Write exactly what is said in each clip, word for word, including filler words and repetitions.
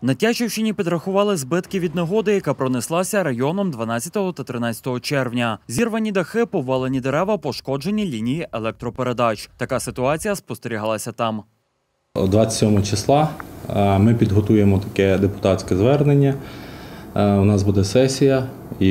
На Тячівщині підрахували збитки від негоди, яка пронеслася районом дванадцятого та тринадцятого червня. Зірвані дахи, повалені дерева, пошкоджені лінії електропередач. Така ситуація спостерігалася там. двадцять сьомого числа ми підготуємо таке депутатське звернення. У нас буде сесія, і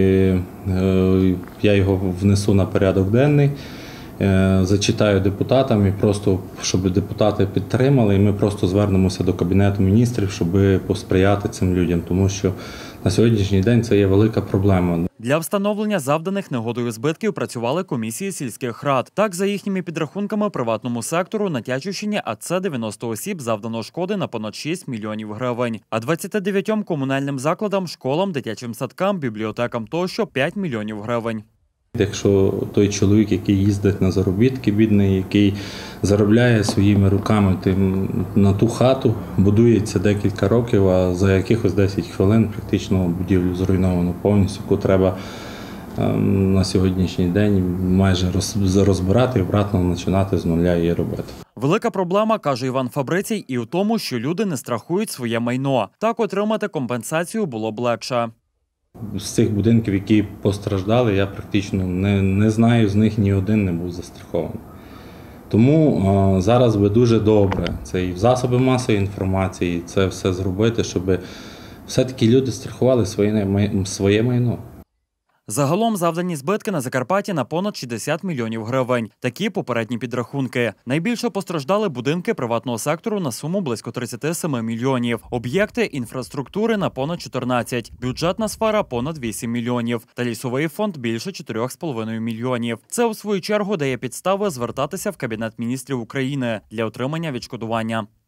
я його внесу на порядок денний. Зачитаю депутатам і просто, щоб депутати підтримали, і ми просто звернемося до Кабінету міністрів, щоб посприяти цим людям, тому що на сьогоднішній день це є велика проблема. Для встановлення завданих негодою збитків працювали комісії сільських рад. Так, за їхніми підрахунками, приватному сектору на Тячівщині АТ дев'яносто осіб завдано шкоди на понад шість мільйонів гривень, а двадцяти дев'ятьом комунальним закладам, школам, дитячим садкам, бібліотекам тощо п'ять мільйонів гривень. Якщо той чоловік, який їздить на заробітки, бідний, який заробляє своїми руками тим, на ту хату, будується декілька років, а за якихось десять хвилин практично будівлю зруйновано повністю, яку треба ем, на сьогоднішній день майже роз, розбирати і обратно починати з нуля її робити. Велика проблема, каже Іван Фабрицій, і у тому, що люди не страхують своє майно. Так отримати компенсацію було б легше. З цих будинків, які постраждали, я практично не, не знаю, з них ні один не був застрахований. Тому а, зараз би дуже добре, це і в засоби масової інформації, це все зробити, щоб все-таки люди страхували своє, своє майно. Загалом завдані збитки на Закарпатті на понад шістдесят мільйонів гривень. Такі попередні підрахунки. Найбільше постраждали будинки приватного сектору на суму близько тридцяти семи мільйонів. Об'єкти інфраструктури на понад чотирнадцять. Бюджетна сфера – понад вісім мільйонів. Та лісовий фонд – більше чотирьох з половиною мільйонів. Це, у свою чергу, дає підстави звертатися в Кабінет міністрів України для отримання відшкодування.